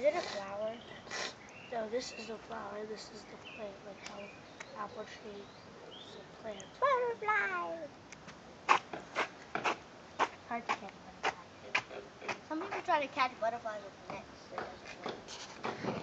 Is it a flower? No, this is the flower. This is the plant. Like how apple tree is a plant. Butterfly. Hard to catch butterflies. Some people try to catch butterflies with nets. It doesn't work.